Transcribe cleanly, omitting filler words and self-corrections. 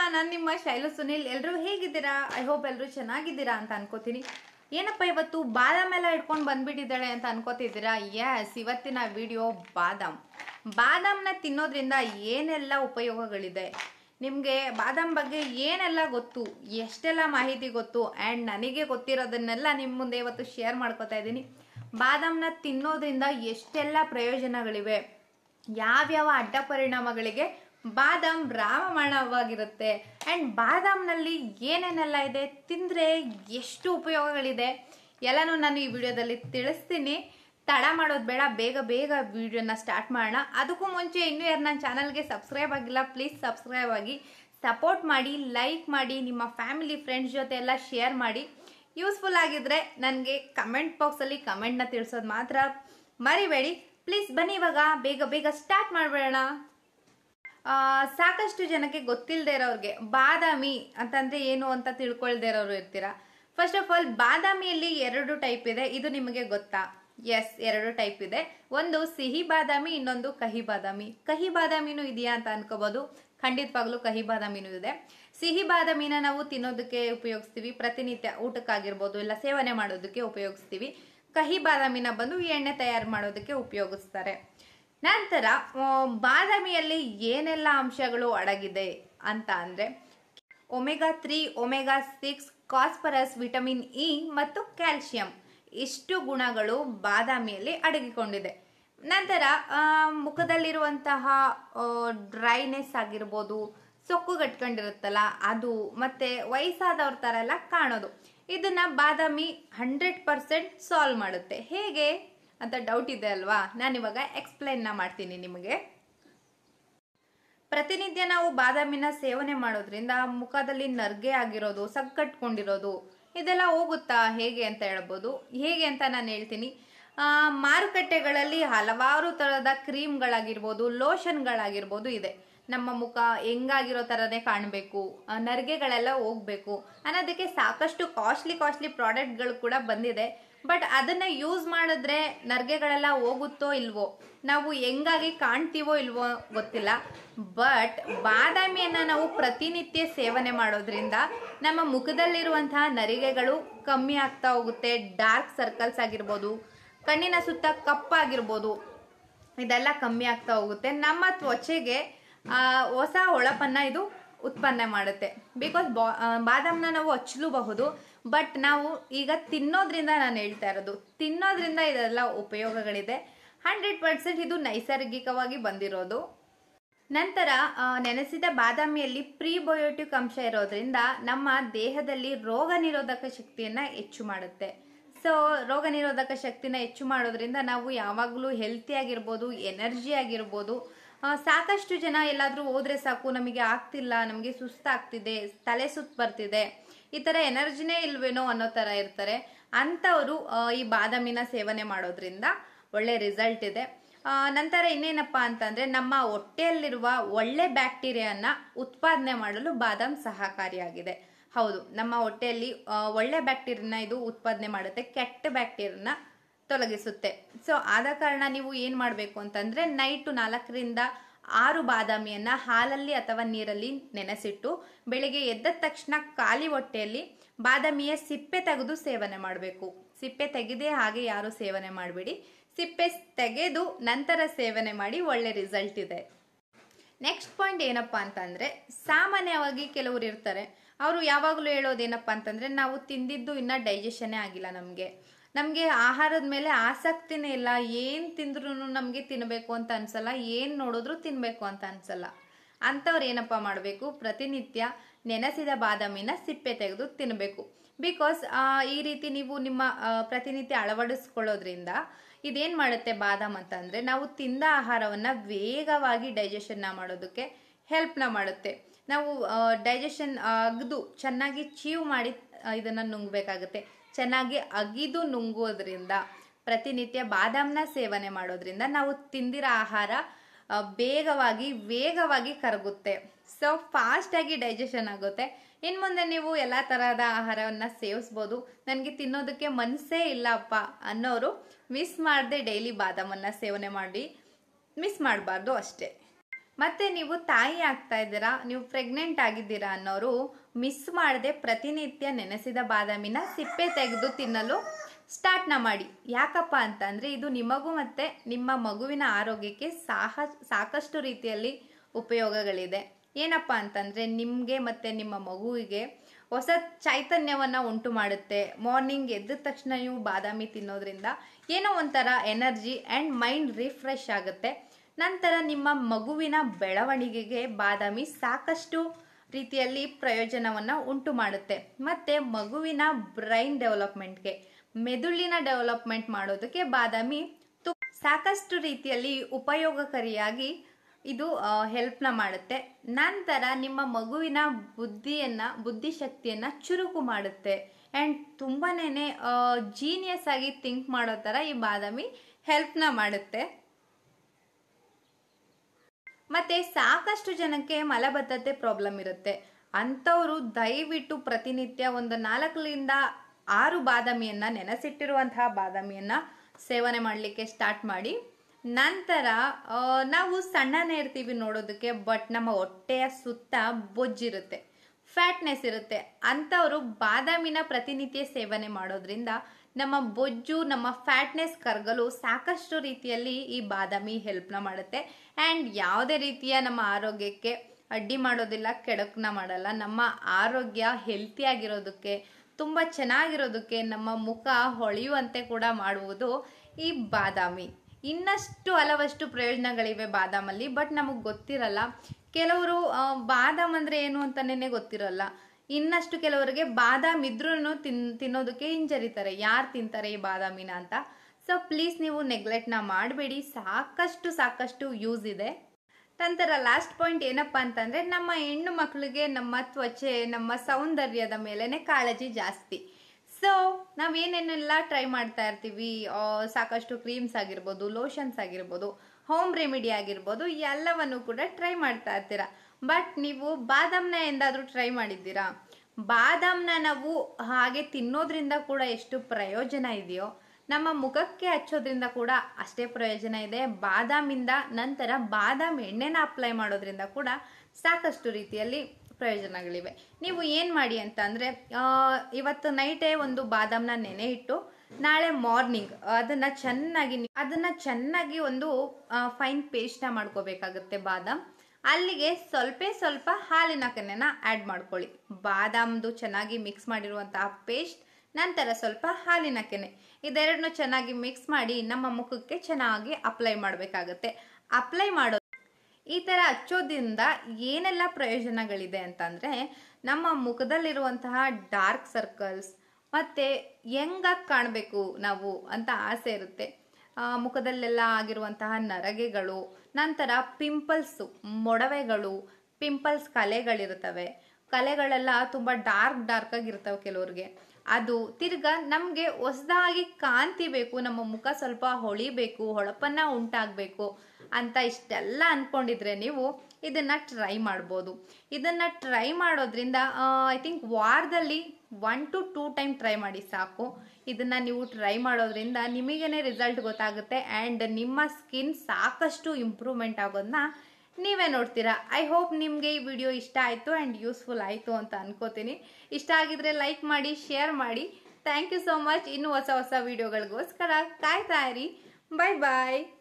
ನಾನು ನಿಮ್ಮ ಶೈಲು ಸುನಿಲ್. ಎಲ್ಲರೂ ಹೇಗಿದ್ದೀರಾ? ಐ ಹೋಪ್ ಎಲ್ಲರೂ ಚೆನ್ನಾಗಿದ್ದೀರಾ ಅಂತ ಅನ್ಕೋತೀನಿ. ಏನಪ್ಪ ಇವತ್ತು ಬಾದಾಮ್ ಎಲ್ಲ ಇಟ್ಕೊಂಡು ಬಂದ್ಬಿಟ್ಟಿದ್ದಾಳೆ ಅಂತ ಅನ್ಕೋತಿದ್ದೀರಾ? ಯಸ್, ಇವತ್ತಿನ ವಿಡಿಯೋ ಬಾದಾಮ್ನ ತಿನ್ನೋದ್ರಿಂದ ಏನೆಲ್ಲ ಉಪಯೋಗಗಳಿದೆ, ನಿಮಗೆ ಬಾದಾಮ್ ಬಗ್ಗೆ ಏನೆಲ್ಲ ಗೊತ್ತು, ಎಷ್ಟೆಲ್ಲ ಮಾಹಿತಿ ಗೊತ್ತು, ಆ್ಯಂಡ್ ನನಗೆ ಗೊತ್ತಿರೋದನ್ನೆಲ್ಲ ನಿಮ್ಮ ಮುಂದೆ ಇವತ್ತು ಶೇರ್ ಮಾಡ್ಕೋತಾ ಇದ್ದೀನಿ. ಬಾದಾಮ್ನ ತಿನ್ನೋದ್ರಿಂದ ಎಷ್ಟೆಲ್ಲ ಪ್ರಯೋಜನಗಳಿವೆ, ಯಾವ್ಯಾವ ಅಡ್ಡ ಪರಿಣಾಮಗಳಿಗೆ ಬಾದಾಮ್ ರಾಮಬಾಣವಾಗಿರುತ್ತೆ, ಆ್ಯಂಡ್ ಬಾದಾಮ್ನಲ್ಲಿ ಏನೇನೆಲ್ಲ ಇದೆ, ತಿಂದರೆ ಎಷ್ಟು ಉಪಯೋಗಗಳಿದೆ ಎಲ್ಲನೂ ನಾನು ಈ ವಿಡಿಯೋದಲ್ಲಿ ತಿಳಿಸ್ತೀನಿ. ತಡ ಮಾಡೋದು ಬೇಡ, ಬೇಗ ಬೇಗ ವಿಡಿಯೋನ ಸ್ಟಾರ್ಟ್ ಮಾಡೋಣ. ಅದಕ್ಕೂ ಮುಂಚೆ ಇನ್ನೂ ಯಾರು ನನ್ನ ಚಾನಲ್ಗೆ ಸಬ್ಸ್ಕ್ರೈಬ್ ಆಗಿಲ್ಲ, ಪ್ಲೀಸ್ ಸಬ್ಸ್ಕ್ರೈಬ್ ಆಗಿ ಸಪೋರ್ಟ್ ಮಾಡಿ, ಲೈಕ್ ಮಾಡಿ, ನಿಮ್ಮ ಫ್ಯಾಮಿಲಿ ಫ್ರೆಂಡ್ಸ್ ಜೊತೆ ಎಲ್ಲ ಶೇರ್ ಮಾಡಿ. ಯೂಸ್ಫುಲ್ ಆಗಿದ್ರೆ ನನಗೆ ಕಮೆಂಟ್ ಬಾಕ್ಸಲ್ಲಿ ಕಮೆಂಟ್ನ ತಿಳಿಸೋದು ಮಾತ್ರ ಮರಿಬೇಡಿ ಪ್ಲೀಸ್. ಬನ್ನಿ ಇವಾಗ ಬೇಗ ಬೇಗ ಸ್ಟಾರ್ಟ್ ಮಾಡಿಬಿಡೋಣ. ಸಾಕಷ್ಟು ಜನಕ್ಕೆ ಗೊತ್ತಿಲ್ಲದೆ ಇರೋರಿಗೆ ಬಾದಾಮಿ ಅಂತಂದ್ರೆ ಏನು ಅಂತ ತಿಳ್ಕೊಳ್ದೇ ಇರೋರು ಇರ್ತೀರಾ. ಫಸ್ಟ್ ಆಫ್ ಆಲ್, ಬಾದಾಮಿಯಲ್ಲಿ 2 ಟೈಪ್ ಇದೆ, ಇದು ನಿಮಗೆ ಗೊತ್ತಾ? ಎಸ್, 2 ಟೈಪ್ ಇದೆ. ಒಂದು ಸಿಹಿ ಬಾದಾಮಿ, ಇನ್ನೊಂದು ಕಹಿ ಬಾದಾಮಿ. ಕಹಿ ಬಾದಾಮಿನೂ ಇದೆಯಾ ಅಂತ ಅನ್ಕೋಬಹುದು, ಖಂಡಿತವಾಗ್ಲೂ ಕಹಿ ಬಾದಾಮಿನೂ ಇದೆ. ಸಿಹಿ ಬಾದಾಮಿನ ನಾವು ತಿನ್ನೋದಕ್ಕೆ ಉಪಯೋಗಿಸ್ತೀವಿ, ಪ್ರತಿನಿತ್ಯ ಊಟಕ್ಕಾಗಿರ್ಬೋದು ಇಲ್ಲ ಸೇವನೆ ಮಾಡೋದಕ್ಕೆ ಉಪಯೋಗಿಸ್ತೀವಿ. ಕಹಿ ಬಾದಾಮಿನ ಬಂದು ಎಣ್ಣೆ ತಯಾರು ಮಾಡೋದಕ್ಕೆ ಉಪಯೋಗಿಸ್ತಾರೆ. ನಂತರ ಬಾದಾಮಿಯಲ್ಲಿ ಏನೆಲ್ಲ ಅಂಶಗಳು ಅಡಗಿದೆ ಅಂತ ಅಂದ್ರೆ omega 3, omega 6, phosphorus, vitamin E ಮತ್ತು ಕ್ಯಾಲ್ಸಿಯಂ, ಇಷ್ಟು ಗುಣಗಳು ಬಾದಾಮಿಯಲ್ಲಿ ಅಡಗಿಕೊಂಡಿದೆ. ನಂತರ ಮುಖದಲ್ಲಿರುವಂತಹ ಡ್ರೈನೆಸ್ ಆಗಿರ್ಬೋದು, ಸೊಕ್ಕು ಗಟ್ಕೊಂಡಿರುತ್ತಲ್ಲ ಅದು, ಮತ್ತೆ ವಯಸ್ಸಾದವ್ರ ತರ ಎಲ್ಲ ಕಾಣೋದು, ಇದನ್ನ ಬಾದಾಮಿ 100% ಸಾಲ್ವ್ ಮಾಡುತ್ತೆ. ಹೇಗೆ ಅಂತ ಡೌಟ್ ಇದೆ ಅಲ್ವಾ? ನಾನಿವಾಗ ಎಕ್ಸ್ಪ್ಲೈನ್ ಮಾಡ್ತೀನಿ ನಿಮಗೆ. ಪ್ರತಿನಿತ್ಯ ನಾವು ಬಾದಾಮಿನ ಸೇವನೆ ಮಾಡೋದ್ರಿಂದ ಮುಖದಲ್ಲಿ ನರ್ಗೆ ಆಗಿರೋದು, ಸಗ್ಗಟ್ಕೊಂಡಿರೋದು ಇದೆಲ್ಲ ಹೋಗುತ್ತಾ ಹೇಗೆ ಅಂತ ಹೇಳ್ಬೋದು. ಹೇಗೆ ಅಂತ ನಾನು ಹೇಳ್ತೀನಿ. ಮಾರುಕಟ್ಟೆಗಳಲ್ಲಿ ಹಲವಾರು ತರಹದ ಕ್ರೀಮ್ಗಳಾಗಿರ್ಬೋದು, ಲೋಷನ್ಗಳಾಗಿರ್ಬೋದು ಇದೆ. ನಮ್ಮ ಮುಖ ಹೆಂಗಾಗಿರೋ ಥರನೇ ಕಾಣಬೇಕು, ನರಿಗೆಗಳೆಲ್ಲ ಹೋಗ್ಬೇಕು ಅನ್ನೋದಕ್ಕೆ ಸಾಕಷ್ಟು ಕಾಸ್ಟ್ಲಿ ಪ್ರಾಡಕ್ಟ್ಗಳು ಕೂಡ ಬಂದಿದೆ. ಬಟ್ ಅದನ್ನ ಯೂಸ್ ಮಾಡಿದ್ರೆ ನರಿಗೆಗಳೆಲ್ಲ ಹೋಗುತ್ತೋ ಇಲ್ವೋ, ನಾವು ಹೆಂಗಾಗಿ ಕಾಣ್ತೀವೋ ಇಲ್ವೋ ಗೊತ್ತಿಲ್ಲ. ಬಟ್ ಬಾದಾಮಿಯನ್ನ ನಾವು ಪ್ರತಿನಿತ್ಯ ಸೇವನೆ ಮಾಡೋದ್ರಿಂದ ನಮ್ಮ ಮುಖದಲ್ಲಿರುವಂತಹ ನರಿಗೆಗಳು ಕಮ್ಮಿ ಆಗ್ತಾ ಹೋಗುತ್ತೆ. ಡಾರ್ಕ್ ಸರ್ಕಲ್ಸ್ ಆಗಿರ್ಬೋದು, ಕಣ್ಣಿನ ಸುತ್ತ ಕಪ್ಪಾಗಿರ್ಬೋದು, ಇದೆಲ್ಲ ಕಮ್ಮಿ ಆಗ್ತಾ ಹೋಗುತ್ತೆ. ನಮ್ಮ ತ್ವಚೆಗೆ ಹೊಸ ಹೊಳಪನ್ನ ಇದು ಉತ್ಪನ್ನ ಮಾಡುತ್ತೆ. ಬಿಕಾಸ್ ಬಾದಾಮ್ನ ನಾವು ಹಚ್ಚಲೂಬಹುದು, ಬಟ್ ನಾವು ಈಗ ತಿನ್ನೋದ್ರಿಂದ, ನಾನು ಹೇಳ್ತಾ ಇರೋದು ತಿನ್ನೋದ್ರಿಂದ ಇದೆಲ್ಲ ಉಪಯೋಗಗಳಿದೆ. 100% ಇದು ನೈಸರ್ಗಿಕವಾಗಿ ಬಂದಿರೋದು. ನಂತರ ನೆನೆಸಿದ ಬಾದಾಮಿಯಲ್ಲಿ ಪ್ರೀಬಯೋಟಿಕ್ ಅಂಶ ಇರೋದ್ರಿಂದ ನಮ್ಮ ದೇಹದಲ್ಲಿ ರೋಗ ನಿರೋಧಕ ಶಕ್ತಿಯನ್ನ ಹೆಚ್ಚು ಮಾಡುತ್ತೆ. ಸೊ ರೋಗ ನಿರೋಧಕ ಶಕ್ತಿನ ಹೆಚ್ಚು ಮಾಡೋದ್ರಿಂದ ನಾವು ಯಾವಾಗಲೂ ಹೆಲ್ತಿ ಆಗಿರ್ಬೋದು, ಎನರ್ಜಿ ಆಗಿರ್ಬೋದು. ಸಾಕಷ್ಟು ಜನ ಎಲ್ಲಾದ್ರೂ ಹೋದ್ರೆ ಸಾಕು, ನಮಗೆ ಆಗ್ತಿಲ್ಲ, ನಮಗೆ ಸುಸ್ತಾಗ್ತಿದೆ, ತಲೆ ಸುತ್ತು ಬರ್ತಿದೆ, ಈ ತರ ಎನರ್ಜಿನೇ ಇಲ್ವೇನೋ ಅನ್ನೋ ತರ ಇರ್ತಾರೆ. ಅಂಥವರು ಈ ಬಾದಾಮಿನ ಸೇವನೆ ಮಾಡೋದ್ರಿಂದ ಒಳ್ಳೆ ರಿಸಲ್ಟ್ ಇದೆ. ನಂತರ ಇನ್ನೇನಪ್ಪಾ ಅಂತಂದ್ರೆ, ನಮ್ಮ ಹೊಟ್ಟೆಯಲ್ಲಿರುವ ಒಳ್ಳೆ ಬ್ಯಾಕ್ಟೀರಿಯಾನ ಉತ್ಪಾದನೆ ಮಾಡಲು ಬಾದಾಮ್ ಸಹಕಾರಿಯಾಗಿದೆ. ಹೌದು, ನಮ್ಮ ಹೊಟ್ಟೆಯಲ್ಲಿ ಒಳ್ಳೆ ಬ್ಯಾಕ್ಟೀರಿಯಾನ ಇದು ಉತ್ಪಾದನೆ ಮಾಡುತ್ತೆ, ಕೆಟ್ಟ ಬ್ಯಾಕ್ಟೀರಿಯಾನ ತೊಲಗಿಸುತ್ತೆ. ಸೊ ಆದ ಕಾರಣ ನೀವು ಏನ್ ಮಾಡಬೇಕು ಅಂತಂದ್ರೆ, ನೈಟು 4 ರಿಂದ 6 ಬಾದಾಮಿಯನ್ನ ಹಾಲಲ್ಲಿ ಅಥವಾ ನೀರಲ್ಲಿ ನೆನೆಸಿಟ್ಟು ಬೆಳಿಗ್ಗೆ ಎದ್ದ ತಕ್ಷಣ ಖಾಲಿ ಹೊಟ್ಟೆಯಲ್ಲಿ ಬಾದಾಮಿಯ ಸಿಪ್ಪೆ ತೆಗೆದು ಸೇವನೆ ಮಾಡಬೇಕು. ಸಿಪ್ಪೆ ತೆಗೆದೇ ಹಾಗೆ ಯಾರು ಸೇವನೆ ಮಾಡಬೇಡಿ, ಸಿಪ್ಪೆ ತೆಗೆದು ನಂತರ ಸೇವನೆ ಮಾಡಿ, ಒಳ್ಳೆ ರಿಸಲ್ಟ್ ಇದೆ. ನೆಕ್ಸ್ಟ್ ಪಾಯಿಂಟ್ ಏನಪ್ಪಾ ಅಂತಂದ್ರೆ, ಸಾಮಾನ್ಯವಾಗಿ ಕೆಲವರು ಇರ್ತಾರೆ, ಅವರು ಯಾವಾಗಲೂ ಹೇಳೋದೇನಪ್ಪಾ ಅಂತಂದ್ರೆ, ನಾವು ತಿಂದಿದ್ದು ಇನ್ನ ಡೈಜೆಷನ್ನೇ ಆಗಿಲ್ಲ, ನಮಗೆ ಆಹಾರದ ಮೇಲೆ ಆಸಕ್ತಿನೇ ಇಲ್ಲ, ಏನು ತಿಂದ್ರೂ ನಮಗೆ ತಿನ್ನಬೇಕು ಅಂತ ಅನ್ಸಲ್ಲ, ಏನು ನೋಡಿದ್ರು ತಿನ್ನಬೇಕು ಅಂತ ಅನ್ಸಲ್ಲ. ಅಂಥವ್ರು ಏನಪ್ಪ ಮಾಡಬೇಕು, ಪ್ರತಿನಿತ್ಯ ನೆನೆಸಿದ ಬಾದಾಮಿನ ಸಿಪ್ಪೆ ತೆಗೆದು ತಿನ್ನಬೇಕು. ಬಿಕಾಸ್ ಈ ರೀತಿ ನೀವು ನಿಮ್ಮ ಪ್ರತಿನಿತ್ಯ ಅಳವಡಿಸ್ಕೊಳ್ಳೋದ್ರಿಂದ ಇದೇನು ಮಾಡುತ್ತೆ ಬಾದಾಮ್ ಅಂತಂದರೆ, ನಾವು ತಿಂದ ಆಹಾರವನ್ನು ವೇಗವಾಗಿ ಡೈಜೆಷನ್ನ ಮಾಡೋದಕ್ಕೆ ಹೆಲ್ಪ್ನ ಮಾಡುತ್ತೆ. ನಾವು ಡೈಜೆಷನ್ ಅಗದು ಚೆನ್ನಾಗಿ ಚೀವ್ ಮಾಡಿ ಇದನ್ನು ನುಂಗಬೇಕಾಗುತ್ತೆ. ಚೆನ್ನಾಗಿ ಅಗಿದು ನುಂಗೋದ್ರಿಂದ, ಪ್ರತಿನಿತ್ಯ ಬಾದಾಮ್ನ ಸೇವನೆ ಮಾಡೋದ್ರಿಂದ ನಾವು ತಿಂದಿರೋ ಆಹಾರ ವೇಗವಾಗಿ ಕರಗುತ್ತೆ. ಸೊ ಫಾಸ್ಟಾಗಿ ಡೈಜೆಷನ್ ಆಗುತ್ತೆ. ಇನ್ನು ಮುಂದೆ ನೀವು ಎಲ್ಲ ತರಹದ ಆಹಾರವನ್ನು ಸೇವಿಸ್ಬೋದು. ನನಗೆ ತಿನ್ನೋದಕ್ಕೆ ಮನಸ್ಸೇ ಇಲ್ಲಪ್ಪ ಅನ್ನೋರು ಮಿಸ್ ಮಾಡದೆ ಡೈಲಿ ಬಾದಾಮನ್ನು ಸೇವನೆ ಮಾಡಿ, ಮಿಸ್ ಮಾಡಬಾರ್ದು ಅಷ್ಟೇ. ಮತ್ತೆ ನೀವು ತಾಯಿ ಆಗ್ತಾ ಇದ್ದೀರಾ, ನೀವು ಪ್ರೆಗ್ನೆಂಟ್ ಆಗಿದ್ದೀರಾ ಅನ್ನೋರು ಮಿಸ್ ಮಾಡದೆ ಪ್ರತಿನಿತ್ಯ ನೆನೆಸಿದ ಬಾದಾಮಿನ ಸಿಪ್ಪೆ ತೆಗೆದು ತಿನ್ನಲು ಸ್ಟಾರ್ಟ್ನ ಮಾಡಿ. ಯಾಕಪ್ಪ ಅಂತಂದರೆ ಇದು ನಿಮಗೂ ಮತ್ತು ನಿಮ್ಮ ಮಗುವಿನ ಆರೋಗ್ಯಕ್ಕೆ ಸಾಕಷ್ಟು ರೀತಿಯಲ್ಲಿ ಉಪಯೋಗಗಳಿದೆ. ಏನಪ್ಪ ಅಂತಂದರೆ ನಿಮಗೆ ಮತ್ತು ನಿಮ್ಮ ಮಗುವಿಗೆ ಹೊಸ ಚೈತನ್ಯವನ್ನು ಉಂಟು ಮಾಡುತ್ತೆ. ಮಾರ್ನಿಂಗ್ ಎದ್ದ ತಕ್ಷಣ ನೀವು ಬಾದಾಮಿ ತಿನ್ನೋದ್ರಿಂದ ಏನೋ ಒಂಥರ ಎನರ್ಜಿ ಆ್ಯಂಡ್ ಮೈಂಡ್ ರಿಫ್ರೆಶ್ ಆಗುತ್ತೆ. ನಂತರ ನಿಮ್ಮ ಮಗುವಿನ ಬೆಳವಣಿಗೆಗೆ ಬಾದಾಮಿ ಸಾಕಷ್ಟು ರೀತಿಯಲ್ಲಿ ಪ್ರಯೋಜನವನ್ನು ಉಂಟು ಮಾಡುತ್ತೆ. ಮತ್ತು ಮಗುವಿನ ಬ್ರೈನ್ ಡೆವಲಪ್ಮೆಂಟ್ಗೆ, ಮೆದುಳಿನ ಡೆವಲಪ್ಮೆಂಟ್ ಮಾಡೋದಕ್ಕೆ ಬಾದಾಮಿ ಸಾಕಷ್ಟು ರೀತಿಯಲ್ಲಿ ಉಪಯೋಗಕಾರಿಯಾಗಿ ಇದು ಹೆಲ್ಪ್ನ ಮಾಡುತ್ತೆ. ನಂತರ ನಿಮ್ಮ ಮಗುವಿನ ಬುದ್ಧಿಶಕ್ತಿಯನ್ನು ಚುರುಕು ಮಾಡುತ್ತೆ ಆ್ಯಂಡ್ ತುಂಬಾನೇ ಜೀನಿಯಸ್ ಆಗಿ ಥಿಂಕ್ ಮಾಡೋ ಥರ ಈ ಬಾದಾಮಿ ಹೆಲ್ಪ್ನ ಮಾಡುತ್ತೆ. ಮತ್ತು ಸಾಕಷ್ಟು ಜನಕ್ಕೆ ಮಲಬದ್ಧತೆ ಪ್ರಾಬ್ಲಮ್ ಇರುತ್ತೆ. ಅಂಥವರು ದಯವಿಟ್ಟು ಪ್ರತಿನಿತ್ಯ ಒಂದು 4ರಿಂದ 6 ಬಾದಾಮಿಯನ್ನು, ನೆನೆಸಿಟ್ಟಿರುವಂತಹ ಬಾದಾಮಿಯನ್ನು ಸೇವನೆ ಮಾಡಲಿಕ್ಕೆ ಸ್ಟಾರ್ಟ್ ಮಾಡಿ. ನಂತರ ನಾವು ಸಣ್ಣನೇ ಇರ್ತೀವಿ ನೋಡೋದಕ್ಕೆ, ಬಟ್ ನಮ್ಮ ಹೊಟ್ಟೆಯ ಸುತ್ತ ಬೊಜ್ಜಿರುತ್ತೆ, ಫ್ಯಾಟ್ನೆಸ್ ಇರುತ್ತೆ. ಅಂಥವರು ಬಾದಾಮಿನ ಪ್ರತಿನಿತ್ಯ ಸೇವನೆ ಮಾಡೋದ್ರಿಂದ ನಮ್ಮ ಬೊಜ್ಜು, ನಮ್ಮ ಫ್ಯಾಟ್ನೆಸ್ ಕರಗಲು ಸಾಕಷ್ಟು ರೀತಿಯಲ್ಲಿ ಈ ಬಾದಾಮಿ ಹೆಲ್ಪ್ನ ಮಾಡುತ್ತೆ. ಆ್ಯಂಡ್ ಯಾವುದೇ ರೀತಿಯ ನಮ್ಮ ಆರೋಗ್ಯಕ್ಕೆ ಅಡ್ಡಿ ಮಾಡೋದಿಲ್ಲ, ಕೆಡಕನ್ನ ಮಾಡಲ್ಲ. ನಮ್ಮ ಆರೋಗ್ಯ ಹೆಲ್ತಿಯಾಗಿರೋದಕ್ಕೆ, ತುಂಬ ಚೆನ್ನಾಗಿರೋದಕ್ಕೆ, ನಮ್ಮ ಮುಖ ಹೊಳೆಯುವಂತೆ ಕೂಡ ಮಾಡುವುದು ಈ ಬಾದಾಮಿ. ಇನ್ನಷ್ಟು ಹಲವಷ್ಟು ಪ್ರಯೋಜನಗಳಿವೆ ಬಾದಾಮಲ್ಲಿ, ಬಟ್ ನಮಗೆ ಗೊತ್ತಿರಲ್ಲ. ಕೆಲವರು ಬಾದಾಮ್ ಅಂದರೆ ಏನು ಅಂತಲೇ ಗೊತ್ತಿರಲ್ಲ. ಇನ್ನಷ್ಟು ಕೆಲವರಿಗೆ ಬಾದಾಮ್ ಇದ್ರೂ ತಿನ್ನೋದಕ್ಕೆ ಹಿಂಜರಿತಾರೆ, ಯಾರು ತಿಂತಾರೆ ಈ ಬಾದಾಮಿನ ಅಂತ. ಸೊ ಪ್ಲೀಸ್ ನೀವು ನೆಗ್ಲೆಕ್ಟ್ನ ಮಾಡಬೇಡಿ, ಸಾಕಷ್ಟು ಯೂಸ್ ಇದೆ. ನಂತರ ಲಾಸ್ಟ್ ಪಾಯಿಂಟ್ ಏನಪ್ಪ ಅಂತಂದರೆ, ನಮ್ಮ ಹೆಣ್ಣು ಮಕ್ಕಳಿಗೆ ನಮ್ಮ ತ್ವಚೆ, ನಮ್ಮ ಸೌಂದರ್ಯದ ಮೇಲೇ ಕಾಳಜಿ ಜಾಸ್ತಿ. ಸೊ ನಾವೇನೇನೆಲ್ಲ ಟ್ರೈ ಮಾಡ್ತಾ ಇರ್ತೀವಿ, ಸಾಕಷ್ಟು ಕ್ರೀಮ್ಸ್ ಆಗಿರ್ಬೋದು, ಲೋಷನ್ಸ್ ಆಗಿರ್ಬೋದು, ಹೋಮ್ ರೆಮಿಡಿ ಆಗಿರ್ಬೋದು, ಎಲ್ಲವನ್ನು ಕೂಡ ಟ್ರೈ ಮಾಡ್ತಾ ಇರ್ತೀರಾ. ಬಟ್ ನೀವು ಬಾದಾಮ್ನ ಎಂದಾದರೂ ಟ್ರೈ ಮಾಡಿದ್ದೀರಾ? ಬಾದಾಮ್ನ ನಾವು ಹಾಗೆ ತಿನ್ನೋದ್ರಿಂದ ಕೂಡ ಎಷ್ಟು ಪ್ರಯೋಜನ ಇದೆಯೋ, ನಮ್ಮ ಮುಖಕ್ಕೆ ಹಚ್ಚೋದ್ರಿಂದ ಕೂಡ ಅಷ್ಟೇ ಪ್ರಯೋಜನ ಇದೆ. ಬಾದಾಮಿಂದ ನಂತರ ಬಾದಾಮ್ ಎಣ್ಣೆನ ಅಪ್ಲೈ ಮಾಡೋದ್ರಿಂದ ಕೂಡ ಸಾಕಷ್ಟು ರೀತಿಯಲ್ಲಿ ಪ್ರಯೋಜನಗಳಿವೆ. ನೀವು ಏನು ಮಾಡಿ ಅಂತ ಅಂದರೆ, ಇವತ್ತು ನೈಟೇ ಒಂದು ಬಾದಾಮ್ನ ನೆನೆ ಇಟ್ಟು ನಾಳೆ ಮಾರ್ನಿಂಗ್ ಅದನ್ನು ಚೆನ್ನಾಗಿ ಒಂದು ಫೈನ್ ಪೇಸ್ಟ್ನ ಮಾಡ್ಕೋಬೇಕಾಗುತ್ತೆ ಬಾದಾಮ್. ಅಲ್ಲಿಗೆ ಸ್ವಲ್ಪ ಹಾಲಿನ ಕೆನೆನ ಆ್ಯಡ್ ಮಾಡ್ಕೊಳ್ಳಿ. ಬಾದಾಮ್ದು ಚೆನ್ನಾಗಿ ಮಿಕ್ಸ್ ಮಾಡಿರುವಂತಹ ಪೇಸ್ಟ್, ನಂತರ ಸ್ವಲ್ಪ ಹಾಲಿನ ಕೆನೆ, ಇದೆರಡನ್ನು ಚೆನ್ನಾಗಿ ಮಿಕ್ಸ್ ಮಾಡಿ ನಮ್ಮ ಮುಖಕ್ಕೆ ಚೆನ್ನಾಗಿ ಅಪ್ಲೈ ಮಾಡಬೇಕಾಗತ್ತೆ. ಅಪ್ಲೈ ಮಾಡೋ ಈ ಥರ ಹಚ್ಚೋದ್ರಿಂದ ಏನೆಲ್ಲ ಪ್ರಯೋಜನಗಳಿದೆ ಅಂತಂದರೆ, ನಮ್ಮ ಮುಖದಲ್ಲಿರುವಂತಹ ಡಾರ್ಕ್ ಸರ್ಕಲ್ಸ್ ಮತ್ತು ಹೆಂಗಾಗಿ ಕಾಣಬೇಕು ನಾವು ಅಂತ ಆಸೆ ಇರುತ್ತೆ, ಮುಖದಲ್ಲೆಲ್ಲ ಆಗಿರುವಂತಹ ನರಗೆಗಳು, ನಂತರ ಪಿಂಪಲ್ಸು, ಮೊಡವೆಗಳು, ಪಿಂಪಲ್ಸ್ ಕಲೆಗಳಿರ್ತವೆ, ಕಲೆಗಳೆಲ್ಲ ತುಂಬ ಡಾರ್ಕ್ ಆಗಿರ್ತವೆ ಕೆಲವ್ರಿಗೆ. ಅದು ತಿರ್ಗಾ ನಮಗೆ ಹೊಸದಾಗಿ ಕಾಂತಿ ಬೇಕು, ನಮ್ಮ ಮುಖ ಸ್ವಲ್ಪ ಹೊಳಿಬೇಕು, ಹೊಳಪನ್ನ ಉಂಟಾಗಬೇಕು ಅಂತ ಇಷ್ಟೆಲ್ಲ ಅಂದ್ಕೊಂಡಿದ್ರೆ ನೀವು ಇದನ್ನು ಟ್ರೈ ಮಾಡ್ಬೋದು. ಇದನ್ನು ಟ್ರೈ ಮಾಡೋದ್ರಿಂದ ಐ ಥಿಂಕ್ ವಾರದಲ್ಲಿ 1 to 2 ಟೈಮ್ ಟ್ರೈ ಮಾಡಿ ಸಾಕು. ಇದನ್ನು ನೀವು ಟ್ರೈ ಮಾಡೋದ್ರಿಂದ ನಿಮಗೇನೆ ರಿಸಲ್ಟ್ ಗೊತ್ತಾಗುತ್ತೆ ಆ್ಯಂಡ್ ನಿಮ್ಮ ಸ್ಕಿನ್ ಸಾಕಷ್ಟು ಇಂಪ್ರೂವ್ಮೆಂಟ್ ಆಗೋದನ್ನ ನೀವೇ ನೋಡ್ತೀರಾ. ಐ ಹೋಪ್ ನಿಮಗೆ ಈ ವಿಡಿಯೋ ಇಷ್ಟ ಆಯಿತು ಆ್ಯಂಡ್ ಯೂಸ್ಫುಲ್ ಆಯಿತು ಅಂತ ಅನ್ಕೋತೀನಿ. ಇಷ್ಟ ಆಗಿದ್ರೆ ಲೈಕ್ ಮಾಡಿ, ಶೇರ್ ಮಾಡಿ. Thank you so much. ಇನ್ನೂ ಹೊಸ ವಿಡಿಯೋಗಳಿಗೋಸ್ಕರ ಕಾಯ್ತಾ ಇರಿ. ಬಾಯ್ ಬಾಯ್.